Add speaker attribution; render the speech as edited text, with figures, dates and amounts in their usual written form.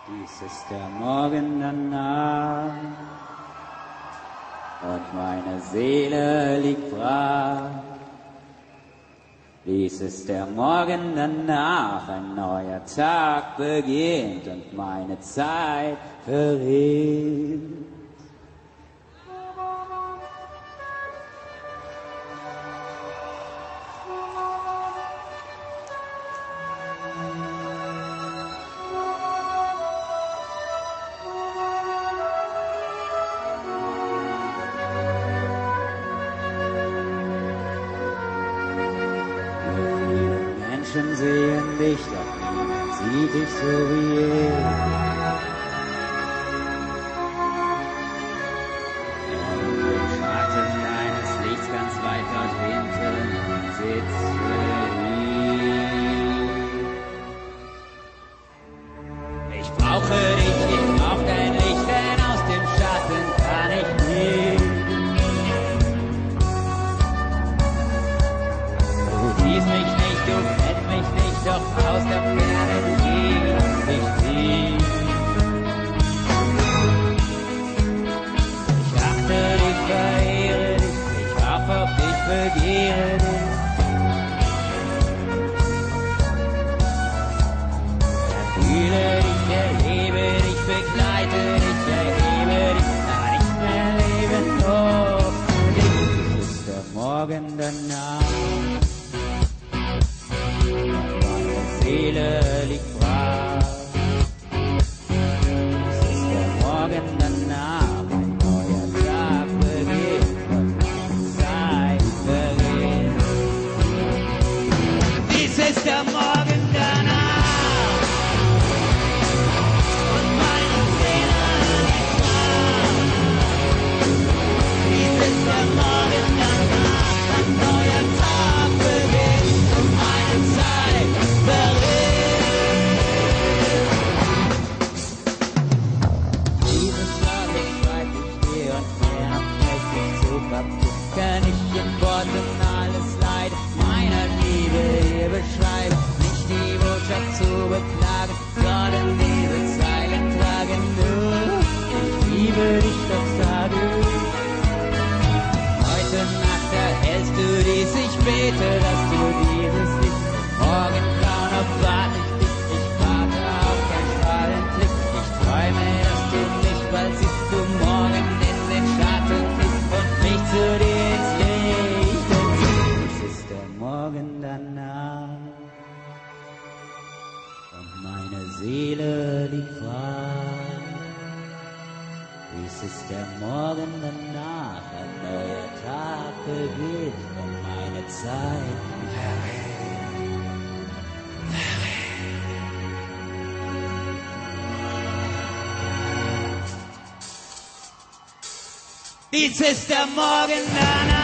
Speaker 1: Dies ist der Morgen danach und meine Seele liegt brach. Dies ist der Morgen danach, ein neuer Tag beginnt und meine Zeit verrinnt. Menschen sehen dich, doch niemand sieht dich so wie ich. Und im Schatten deines Lichts ganz weit dort hinten sitze ich. Ich brauche dich, ich brauch dein Licht, denn aus dem Schatten kann ich nicht. Du siehst mich nicht, du kennst mich nicht, doch aus der Ferne siehst dich tief. Ich achte dich, verehre dich, ich warf auf dich, begehre dich. Fühle dich, erlebe dich, begleite dich, erhebe dich, da nicht mehr leben, oh, dich ist der Morgen danach. Seele liegt brach. Es ist der Morgen danach, ein neuer Tag beginnt und meine Zeit vergeht. Dies ist der Morgen danach und meine Seele liegt brach. Dies ist der Morgen danach, ein neuer Tag beginnt und meine Zeit vergeht. Kann ich in Worten alles Leid meiner Liebe hier beschreiben, nicht die Botschaft zu beklagen, sondern diese Zeilen tragen nur, ich liebe dich, doch sage heute Nacht erhältst du dies, ich bete, dass du dieses Licht morgen grauen erwarte ich dich, ich warte auf dein strahlend Licht, ich träume, dass du mich bald siehst, du morgen in den Schatten fliegst und mich zu dir ins Licht entziehst. Es ist der Morgen danach und meine Seele liegt frei. Dies ist der Morgen danach, ein neuer Tag beginnt und meine Zeit vergeht. Dies ist der Morgen danach.